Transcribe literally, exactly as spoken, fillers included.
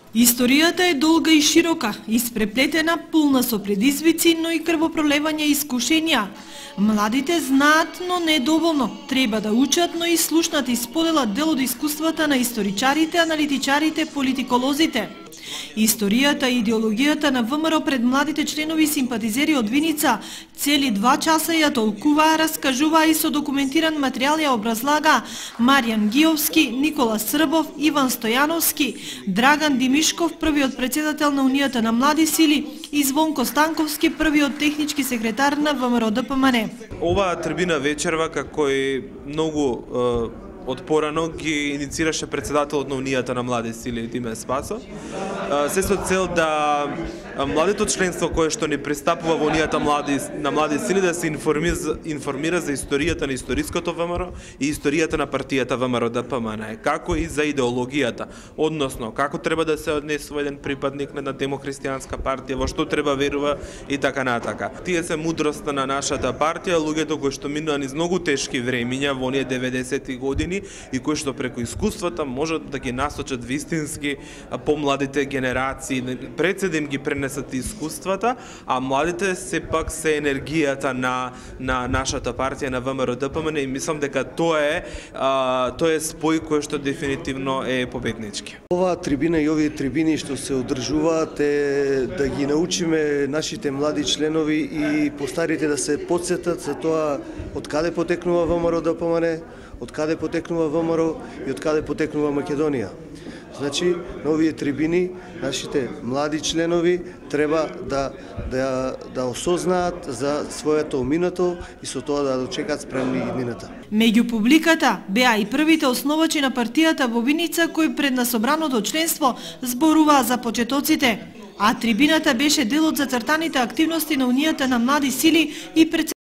Историјата е долга и широка, испреплетена, полна со предизвици, но и крвопролевања и искушенија. Младите знаат, но не доволно. Треба да учат, но и слушнат и споделат дел од искуствата на историчарите, аналитичарите, политиколозите. Историјата и идеологијата на ВМРО пред младите членови и симпатизери од Виница цели два часа ја толкуваа, раскажуваа и со документиран материјал ја образлага Маријан Гиовски, Никола Србов, Иван Стојановски, Драган Димишков, првиот председател на Унијата на млади сили, и Звонко Станковски, првиот технички секретар на ВМРО Д П М Н. Оваа трибина вечерва, како и многу од порано ги иницираше председателот на Унијата на млади сили Диме Спасо, се со цел да младото членство кое што ни пристапува во Унијата млади, на млади сили да се информира, информира за историјата на историското ВМРО и историјата на партијата ВМРО Д П М Н, како и за идеологијата, односно како треба да се однесува еден припадник на демохристијанска партија, во што треба верува и така натака. Тие се мудроста на нашата партија, луѓето кои што минаа низ многу тешки времиња во оние деветдесети години и кои што преку искуствата можат да ги насочат вистински помладите генерации, пред се да им ги пренесат искуствата, а младите сепак се енергијата на на нашата партија на ВМРО Д П М Н и мислам дека тоа е а, тоа е спој кој што дефинитивно е победнички. Оваа трибина и овие трибини што се одржуваат е да ги научиме нашите млади членови и постарите да се потсетат за тоа од каде потекнува ВМРО Д П М Н, од каде потекнува ВМРО и од каде потекнува Македонија. Значи, на овие трибини нашите млади членови треба да да да осознаат за своето минато и со тоа да дочекаат спремни иднината. Меѓу публиката беа и првите основачи на партијата во Виница кои пред насобраното членство зборуваа за почетоците, а трибината беше дел од зацртаните активности на Унијата на млади сили и пред